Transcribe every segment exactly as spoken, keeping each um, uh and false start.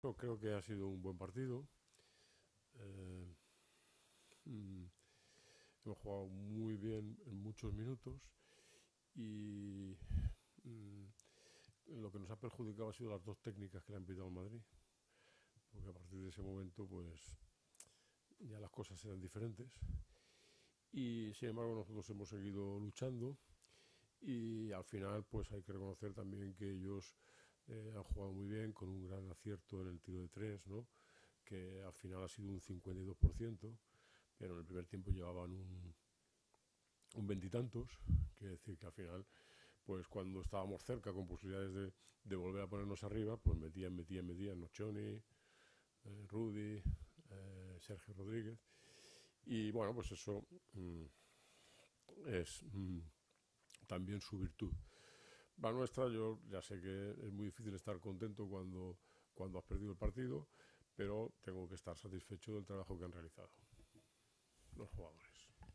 Yo creo que ha sido un buen partido. Eh, mm, hemos jugado muy bien en muchos minutos y mm, lo que nos ha perjudicado ha sido las dos técnicas que le han pitado al Madrid, porque a partir de ese momento pues ya las cosas eran diferentes y sin embargo nosotros hemos seguido luchando y al final pues hay que reconocer también que ellos eh, han jugado muy bien con un gran acierto en el tiro de tres, ¿no? Que al final ha sido un cincuenta y dos por ciento, pero en el primer tiempo llevaban un, un veintitantos, quiere decir que al final, pues cuando estábamos cerca con posibilidades de, de volver a ponernos arriba, pues metían, metían, metían Nocioni, eh, Rudy, eh, Sergio Rodríguez, y bueno, pues eso mmm, es mmm, también su virtud. La nuestra, yo ya sé que es muy difícil estar contento cuando, cuando has perdido el partido, pero tengo que estar satisfecho del trabajo que han realizado los jugadores.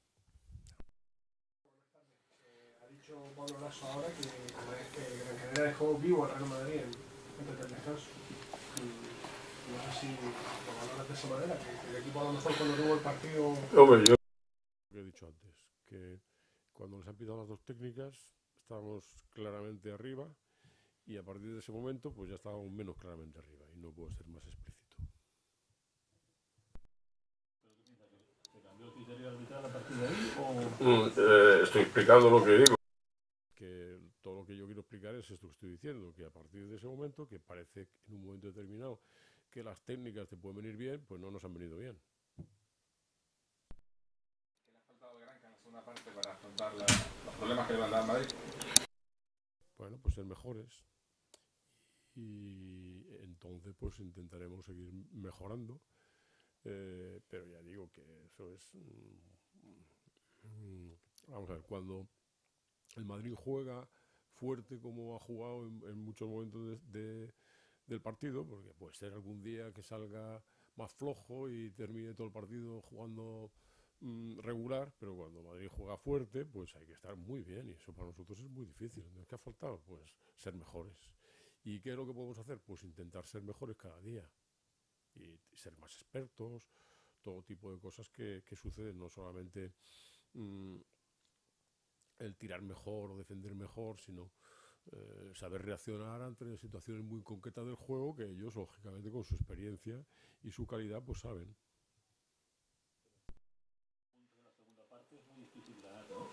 Ha dicho Pablo Lasso ahora que, que Gran Canaria dejó vivo al Real Madrid antes del descanso. Y no sé si lo valoras de esa manera, que, que el equipo a lo mejor cuando tuvo el partido... Hombre, yo lo que he dicho antes, que cuando les han pitado las dos técnicas estábamos claramente arriba y a partir de ese momento pues ya estábamos menos claramente arriba y no puedo ser más explícito. ¿Se cambió el criterio arbitral a partir de ahí o...? Mm, eh, estoy explicando lo que digo. Que todo lo que yo quiero explicar es esto que estoy diciendo, que a partir de ese momento, que parece en un momento determinado que las técnicas te pueden venir bien, pues no nos han venido bien. ¿Qué le ha faltado Granca en la segunda parte para afrontar la, los problemas que le van a dar a Madrid? Bueno, pues ser mejores y entonces pues intentaremos seguir mejorando, eh, pero ya digo que eso es... Mm, vamos a ver, cuando el Madrid juega fuerte como ha jugado en, en muchos momentos de, de, del partido, porque puede ser algún día que salga más flojo y termine todo el partido jugando mmm, regular, pero cuando Madrid juega fuerte, pues hay que estar muy bien y eso para nosotros es muy difícil. ¿Qué ha faltado? Pues ser mejores. ¿Y qué es lo que podemos hacer? Pues intentar ser mejores cada día y, y ser más expertos, todo tipo de cosas que, que suceden, no solamente mmm, el tirar mejor o defender mejor, sino eh, saber reaccionar ante situaciones muy concretas del juego que ellos, lógicamente, con su experiencia y su calidad, pues saben. En la segunda parte es muy difícil ganar, ¿no?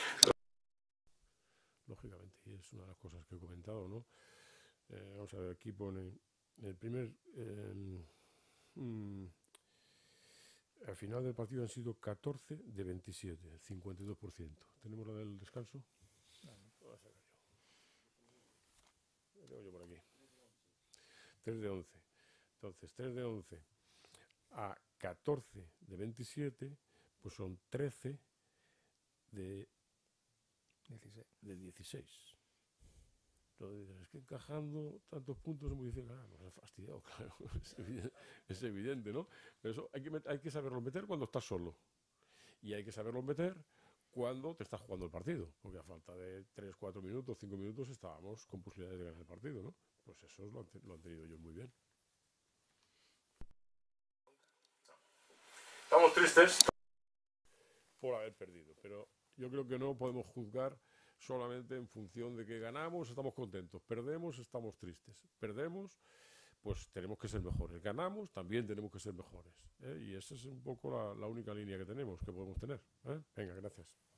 Lógicamente, y es una de las cosas que he comentado, ¿no? Eh, vamos a ver, aquí pone el primer... Eh, mm, al final del partido han sido catorce de veintisiete, cincuenta y dos por ciento. ¿Tenemos la del descanso? No, no. Lo voy a sacar yo. Lo tengo yo por aquí. tres de once. Entonces, tres de once a catorce de veintisiete, pues son trece de dieciséis. De dieciséis. Entonces, es que encajando tantos puntos es muy difícil. Ah, nos ha fastidiado, claro. Es evidente, es evidente, ¿no? Pero eso hay que, met- hay que saberlo meter cuando estás solo. Y hay que saberlo meter cuando te estás jugando el partido. Porque a falta de tres, cuatro minutos, cinco minutos estábamos con posibilidades de ganar el partido, ¿no? Pues eso lo han, lo han tenido ellos muy bien. Estamos tristes por haber perdido, pero yo creo que no podemos juzgar solamente en función de que ganamos, estamos contentos, perdemos, estamos tristes, perdemos, pues tenemos que ser mejores, ganamos, también tenemos que ser mejores, ¿eh? Y esa es un poco la, la única línea que tenemos, que podemos tener, ¿eh? Venga, gracias.